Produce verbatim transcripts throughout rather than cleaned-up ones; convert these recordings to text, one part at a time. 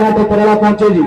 तो पराला पहुंचे जी।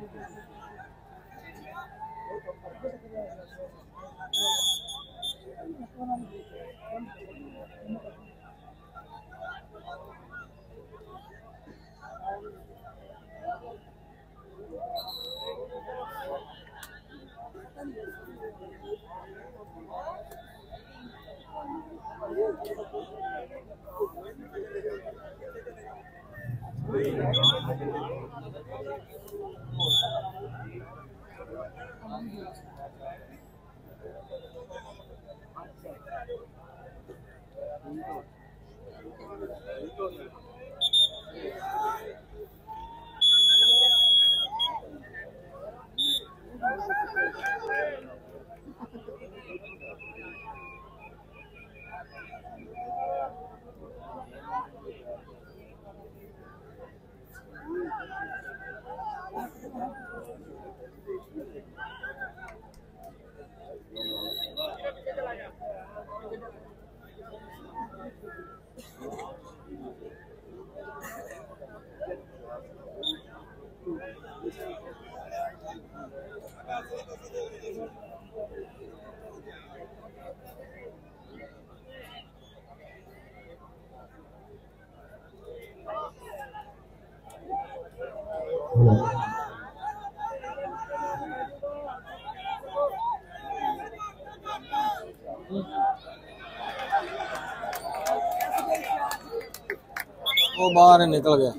वो बाहर निकल गया।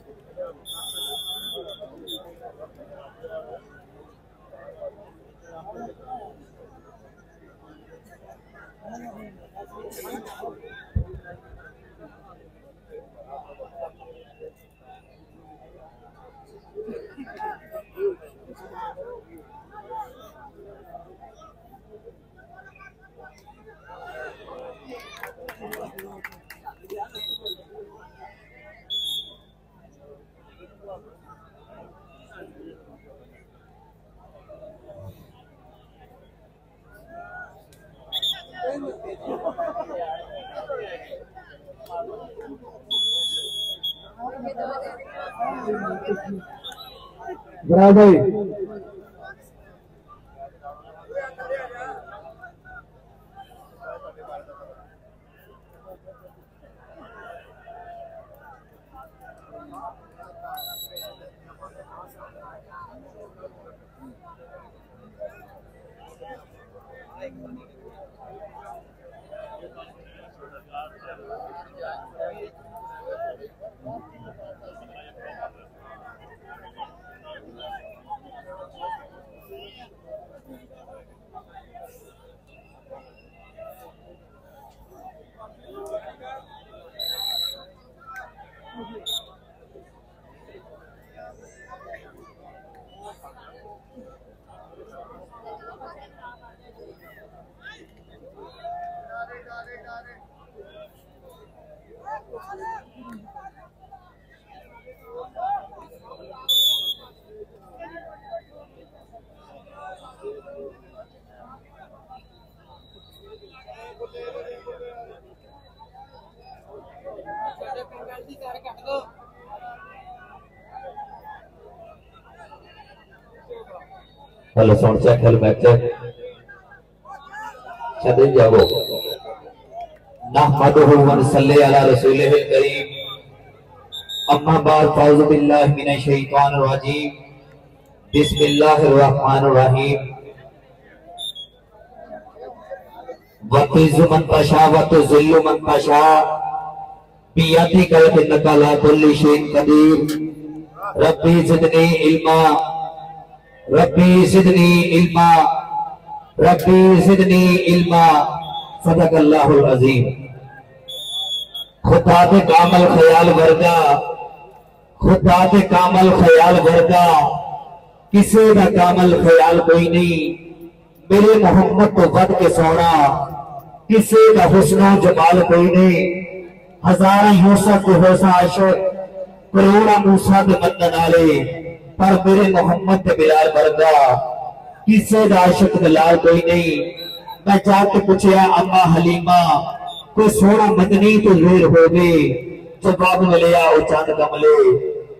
बड़ा भाई hello sound check, hello back check, चले जाओ। नहमदुहु व नसल्ली अला रसूलिल करीम, अम्मा बाद, फ़ौज़ु बिल्लाहि मिनश शैतानिर रजीम, बिस्मिल्लाहिर रहमानिर रहीम। व तुइज़्ज़ु मन तशा व तुज़िल्लु मन तशा बियदिका इन्नका अला कुल्लि शैइन क़दीर। रब्बी ज़िदनी इल्मा, रब्बी ज़िदनी इल्मा, रब्बी ज़िदनी इल्मा। सदक़ल्लाहुल अज़ीम। खुदा दे कामल ख्याल वर्गा, खुदा दे कामल ख्याल वर्गा किसी का कामल ख्याल कोई नहीं। मेरे मोहम्मद तो वध के सोना किसी का हुस्न जमाल कोई नहीं। हजारा यूसुफ को होसा आशिक, करोड़ा मूसा के मदद नाले, पर मेरे मोहम्मद के बिलाल वर्गा किसी का आशिक दलाल कोई नहीं। मैं जाके पूछया अम्मा हलीमा, कोई सोना मदनी तो लेर हो गए। जवाब मिलया ओ चंद कमले,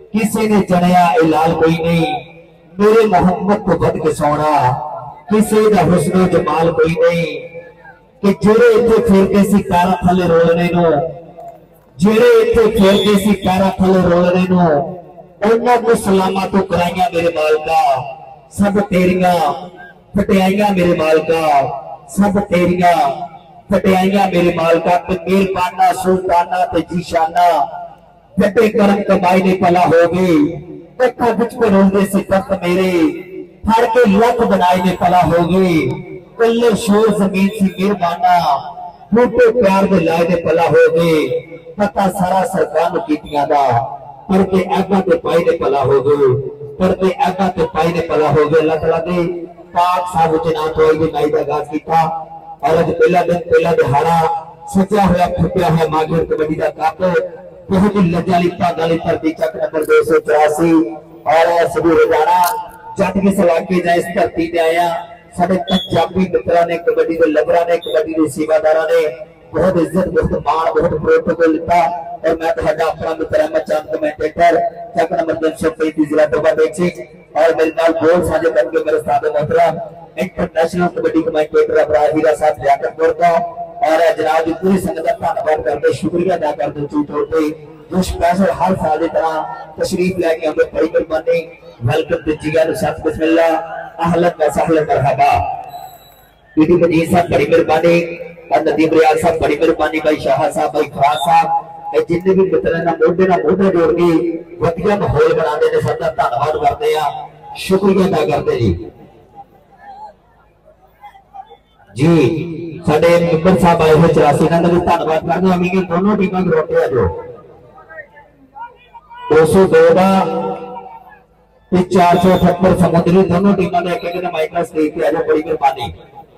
किसी ने चढ़िया ए लाल कोई नहीं, मेरे मोहम्मद को बद के सोना किसी का हुस्न जमाल कोई नहीं। कि जेड़े इत्थे फिरदे सी पैरां थले रोलने नो, जेड़े इत्थे फिरदे सी पैरां थले रोलने नो, उन्हां को सलामा तो कराइयां मेरे मालका, सब तेरियां फटियाइयां मेरे मालका, सब तेरियां फटियाइयां मेरे मालका। ते मेहरबाना सुल्ताना ते जीशाना फटे करम कमाई ने भला हो गई। कट्ठा बिच पे रोलदे सी दस्त मेरे, फड़ के लत बनाई ने भला हो गई। कल्ले शोर जमीन सी मेहरबाना, बूटे प्यार दे लाए ने भला हो गए। पता सारा सरकार कीतियां दा, पर ते ऐबा ते पाई ने भला हो गए, पर ते ऐबा ते पाई ने भला हो गए। अल्लाह तआला दे पाक साहब च ना तो आई नाई दा आगाज कीता और अज पहला दिन पहला दिहाड़ा सजा होया फुटिया है मागिर कबड्डी दा कप। बहुत ही लज्जा ली भागा ली धरती चक नंबर दो सौ चौरासी और सभी रोजाना जट किस इलाके जा इस धरती ते आया। साडे पंजाबी मित्रा ने कबड्डी के लबरा ने कबड्डी के सेवादारा ने बहुत इज्जत बहुत मान बहुत प्रोटोकॉल लिता। और मैं तुहाडा अपना मित्र अहमद चंद कमेंटेटर चक नंबर तीन सौ पैंतीस जिला डोबा बेची और मेरे नाल बोल साझे करके मेरे साथ मोहतरम इंटरनेशनल कबड्डी कमेंटेटर अबरा हीरा साहब लियाकतपुर का और जनाब की पूरी संगत का धन्यवाद करते शुक्रिया अदा करते चू तौर पर जो स्पेशल हर साल की तरह तशरीफ लैके आते बड़ी मेहरबानी। वेलकम टू जिगर सत बिस्मिल्लाह अहलन व सहलन मरहबा। पीटी मजीद साहब बड़ी मेहरबानी और नदीम रियाज साहब बड़ी मेहरबानी। भाई शाह साहब भाई फराज साहब जिन्हें भी मित्रों ना मोढे ना मोढा जोड़ के वधिया माहौल बनाते हैं सबका धन्यवाद करते हैं शुक्रिया अदा करते जी। जी साडे मेंबर साहब आए हुए चौरासी इन्हां दा भी धन्नवाद करदे हां। अमीर दोनों टीमां खड़ोते आ जो दो सौ दो का चार सौ अठहत्तर समुद्री दोनों टीमों ने एक एक माइका स्टेज पे आ जाओ बड़ी मेहरबानी।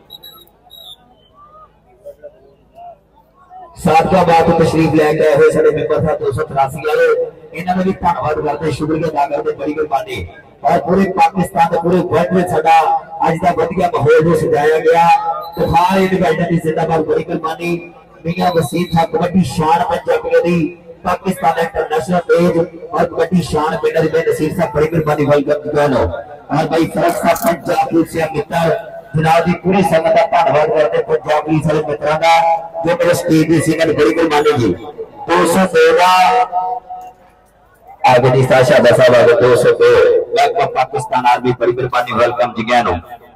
साथ का बात तशरीफ लैके आए हुए साडे मेंबर साहब दो सौ तिरासी वाले इन्हां दा भी धन्नवाद करते शुक्रिया अदा करते बड़ी मेहरबानी। और पूरे पाकिस्तान के पूरे वर्ल्ड में साडा अज दा वधिया माहौल जो सजाया गया तफार इंडिपेंडेंट की जिंदाबाद बड़ी मेहरबानी। मियां वसीम साहब कबड्डी शान पंजाबियों दी पाकिस्तान इंटरनेशनल पेज और कबड्डी शान विनर में नसीर साहब बड़ी मेहरबानी वेलकम करो। और भाई फरक साहब पंजाब से मित्र जनाब की पूरी संगत का धन्यवाद करते पंजाबी सारे मित्रों का जो मेरे स्टेज की सी बड़ी मेहरबानी जी। दो सौ दो का आगे जी साशा साहब आगे दो सौ दो वेलकम पाकिस्तान आर्मी बड़ी मेहरबानी वेलकम जी ज्ञानो।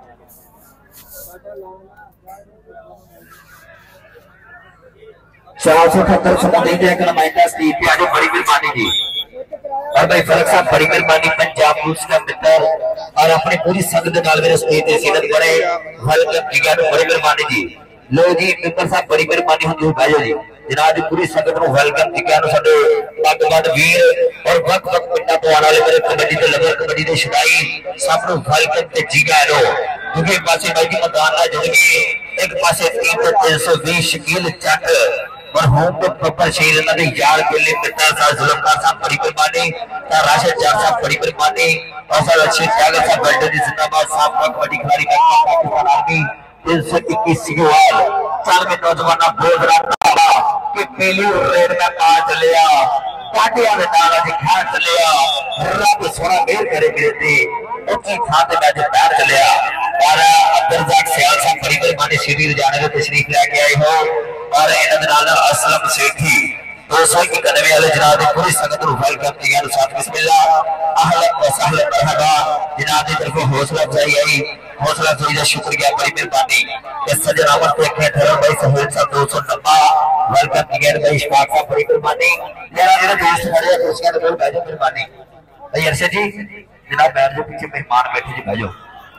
चार सौ अठहत्तर समुद्री नुमाइंदा स्टेज पे आज बड़ी मेहरबानी जी। और भाई फरक साहब बड़ी मेहरबानी पंजाब पुलिस का मित्र और अपनी पूरी संगत नाल मेरे स्टेज पे सीरत करे वेलकम जी ज्ञानो बड़ी मेहरबानी जी। लो जी मित्र साहब बड़ी मेहरबानी हम बैठो जी जनाब की पूरी संगत को वेलकम जी ज्ञानो साडे पगबंद वीर और वक्त वक्त पिंडा तो आने वाले मेरे कबड्डी के लवर कबड्डी के छड़ाई सब वेलकम ते जी ज्ञानो। क्योंकि एक पासे भाई जी मैदान ना जिंदगी एक पासे तीन सौ बीस शकील चक और होम तो प्रॉपर शेर इन्हां दे यार केले मित्र साहब जुल्फकार साहब बड़ी मेहरबानी ता राशिद जाट साहब बड़ी मेहरबानी और सर अच्छे त्यागर साहब बल्डर दी जिंदाबाद साहब का कबड्डी खिलाड़ी पाकिस्तान आर्मी तीन सौ इक्कीस सिगवाल चल में नौजवाना बोल रहा कि पहली रेड में पा चलिया पाटिया में नाला जी खा चलिया रब सोना मेहर करे मेरे ते उची थां ते मैं अज पैर चलिया। और अब्दुल सियाल साहब बड़ी मेहरबानी सीधी जाने को तशरीफ लेके आए हो और असलम सेठी दो सौ इक्यानवे वाले जनाब की पूरी संगत को वेलकम किया साथ बिस्मिल्लाह अहलन व सहलन मरहबा। जनाब की तरफ हौसला अफजाई आई हौसला अफजाई का शुक्रिया बड़ी मेहरबानी। इस सजन अमर को एक ठहर भाई सहेल साहब दो सौ नब्बे वेलकम किया भाई इशफाक साहब बड़ी मेहरबानी। मेरा मेरा दोस्त खड़े हैं कुर्सियां पे बैठ जाओ मेहरबानी। भाई अरशद जी जनाब बैठ जाओ पीछे मेहमान बैठे जी बैठ जाओ।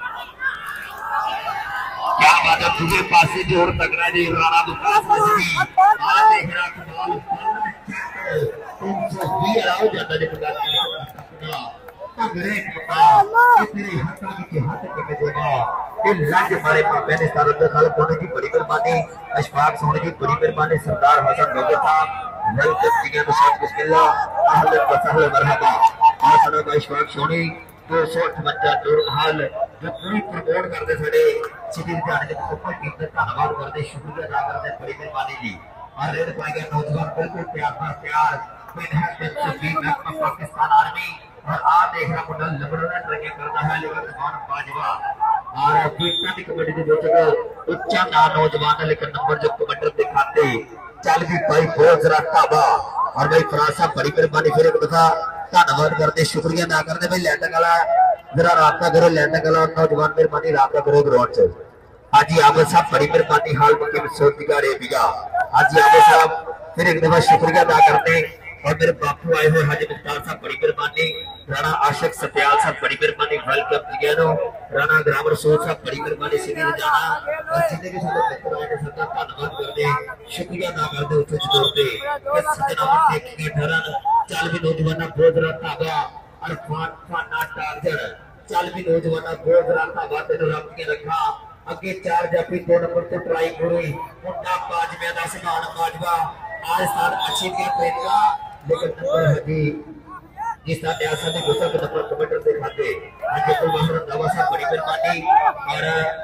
क्या बात है तुझे पासे जोर तगड़ा जी राणा बुखारी आ देख रहा कमाल तीन सौ बीस आओ जाता जी पता तगड़े पता तेरे हाथों के हाथ के देगा ये लंज मारे पापे ने सारा दखल कोने की बड़ी मेहरबानी। अशफाक सोने की बड़ी मेहरबानी। सरदार हसन नौकर साहब वेलकम जी के साथ बिस्मिल्लाह अहलन व सहलन मरहबा। और सदा का अशफाक सोनी दो सौ अठवंजा नूर महल जो पूरी प्रमोट करते साडे सिटी लुधियाने के सुपर टीम का धन्यवाद करते शुक्रिया अदा करते बड़ी मेहरबानी जी। और रेड पाएगा नौजवान बिल्कुल प्यार पर प्यार पाकिस्तान आर्मी और आ देख रहा मुंडा लबड़ना ट्रैकिंग करता है लेकिन कौन बाजवा और बीटा की कबड्डी के ਵਿੱਚ ਉੱਚਾ ਨਾ नौजवान लेकिन नंबर जो कमांडर ਦੇ ਖਾਤੇ ਚੱਲ ਵੀ ਭਾਈ ਬਹੁਤ ਜ਼ਰਾ ਤਾਬਾ और भाई फराज साहब बड़ी मेहरबानी फिर एक दफा धन्यवाद करते शुक्रिया ना करते भाई लैंडिंग वाला जरा राबता करो लैंडिंग वाला नौजवान मेहरबानी राबता करो ग्राउंड से हाजी आबद साहब बड़ी मेहरबानी हाल मक्के में सोच दिगा रे बिगा हाजी आबद साहब फिर एक दफा शुक्रिया अदा करते और मेरे बापू आए हुए हाजी मुख्तार साहब बड़ी मेहरबानी राणा आशिक सत्याल साहब बड़ी मेहरबानी वेलकम जिगेनो राणा ग्रामर सोच साहब बड़ी मेहरबानी सीधी जाना और जितने भी सारे मित्र आए ने सबका धन्यवाद करते शुक्रिया अदा करते उच्च तौर पे कि सजनावन देखिए धरन चल भी नौजवाना बोधरा तागा और फान फाना टार्जर चल भी नौजवाना बोधरा तागा तेन रब के रखा अगे चार जाफी दो नंबर तो ट्राई करी मुंडा बाजवे दा समान बाजवा आज साल अच्छी क्या प्रेरणा लेकिन नंबर हदी जिस तरह न्यासा ने गुस्सा के नंबर कमेंटर से खाते आज तो बाहर दवा साहब बड़ी मेहरबानी और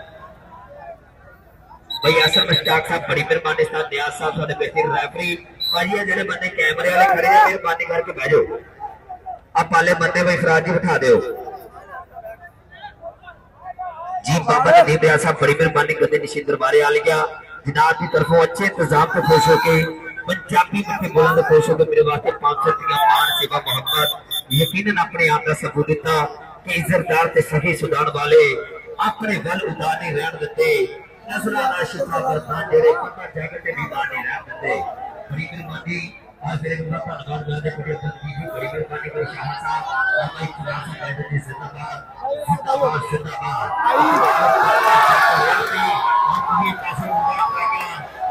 भाई असर मुश्ताक साहब बड़ी मेहरबानी साहब न्याज साहब साडे बेहतरीन रेफरी भाई ये जेडे बंदे कैमरे वाले खड़े हैं मेहरबानी करके बैठ जाओ अब पाले बंदे भाई फराज जी बिठा दो जी बाबा ने न्याज साहब बड़ी मेहरबानी करते निशित दरबारे आ लिया जनाब की तरफों अच्छे इंतजाम पे खुश होके पंजाबी में बुलंद खुश होकर मेरे वास्ते पांच सौ रुपया मान सेवा मोहब्बत यकीनन अपने आप का सबूत दिता कि इज्जतदार ते सही सुधार वाले अपने गल उदाने रहन देते नजराना शिफा बरसान जेरे पता जगत ते दीवाने रहन देते बड़ी मेहरबानी और फिर एक बार धन्यवाद करते पुरे बंदी जी बड़ी मेहरबानी कर शाह साहब और भाई खुदा से कहते थे जिंदाबाद जिंदाबाद जिंदाबाद ये काफी मुबारक रहेगा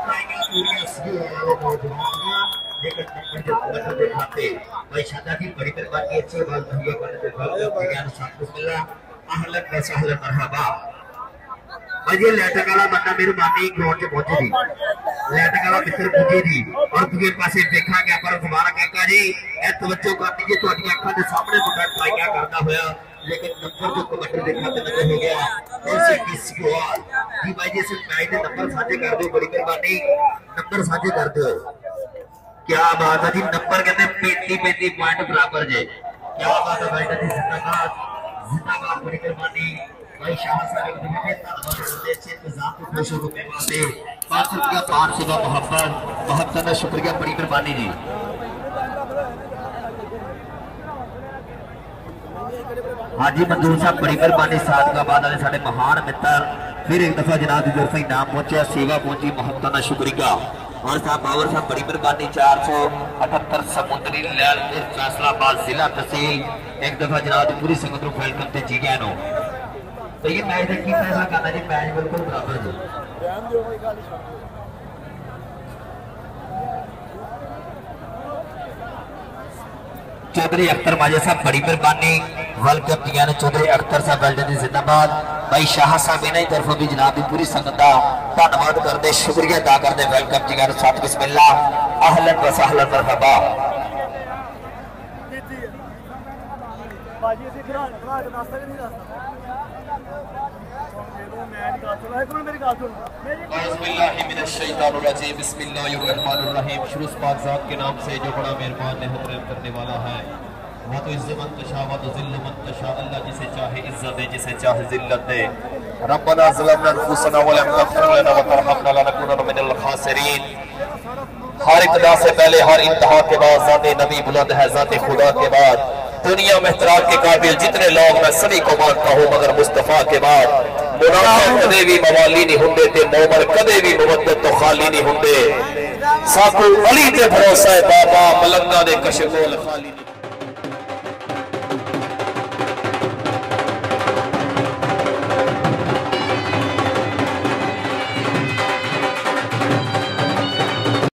लेकिन जो कमेंटर के खाते भाई शादा की बड़ी मेहरबानी अच्छी बात भैया करने पे ज्ञान साथ बिस्मिल्लाह अहलन व सहलन मरहबा भाई लैटक वाला बंदा मेहरबानी ग्राउंड से पहुंचे थी लैटक वाला मित्र पूछे थी और दूसरे पासे देखा गया पर तुम्हारा काका जी ए तवज्जो कर दीजिए ਤੁਹਾਡੀ ਅੱਖਾਂ ਦੇ ਸਾਹਮਣੇ ਮੁੰਡਾ ਟਰਾਈਆਂ ਕਰਦਾ ਹੋਇਆ लेकिन नंबर जो कमेंटर के खाते नजर हो गया ऐसे किसी को जी भाई जैसे भाई ने नंबर साझे कर दो बड़ी मेहरबानी नंबर साझे कर दो क्या बात है जी नंबर कहते पैंतीस पैंतीस पॉइंट बराबर जे क्या बात है भाई जी जिंदाबाद जिंदाबाद बड़ी मेहरबानी भाई शाह साहब ने धन्यवाद करते अच्छे इंतजाम को खुश होकर मेरे वास्ते पांच सौ रुपया पांच सौ का मोहब्बत बहुत ज्यादा शुक्रिया बड़ी मेहरबानी जी हाजी मंजूर साहब बड़ी मेहरबानी सादगाबाद वाले साडे महान मित्र फिर एक दफा जनाब की तरफ इनाम पहुंचा सेवा पहुंची बहुत ज्यादा शुक्रिया और साहब बाबर साहब बड़ी मेहरबानी चार सौ अठहत्तर समुद्री लैलपुर फैसलाबाद जिला तहसील एक दफा जनाब की पूरी संगत को वेलकम ते जी गया नो तो ये मैच का की फैसला करना जी मैच बिल्कुल बराबर जी चौधरी अख्तर माजा साहब बड़ी मेहरबानी वेलकम किया ने चौधरी अख्तर साहब वेलकम जिंदाबाद भाई शाह साहब इन्हीं तरफों भी जनाब की पूरी संगत का धन्यवाद करते शुक्रिया अदा करते वेलकम किया ने साथ बिस्मिल्लाह अहलन व सहलन मरहबा बाजी से खड़ा खड़ा रास्ता नहीं रास्ता बिस्मिल्लाहिर्रहमानिर्रहीम शुरू पाक ज़ात के नाम से जो बड़ा मेहरबान रहम करने वाला है वो तो इज्जत मन तशा व तो ज़िल्ल मन तशा अल्लाह जिसे चाहे इज्जत दे जिसे चाहे ज़िल्लत दे रब्बना ज़लमना अनफुसना व लम तग़फिर लना व तरहमना लनकुनन्ना मिनल खासिरीन हर इब्तिदा से पहले हर इंतहा के बाद ज़ाते नबी बुलंद है ज़ाते खुदा के बाद दुनिया में इख्तिरार के काबिल जितने लोग मैं सभी को मानता हूँ मगर मुस्तफा के बाद मुनाफिक कदे भी मवाली नहीं होंगे ते मोमन कदे भी मुवद्दत तो खाली नहीं होंगे साकू अली ते भरोसा है बाबा मलंगा दे कशकोल खाली नहीं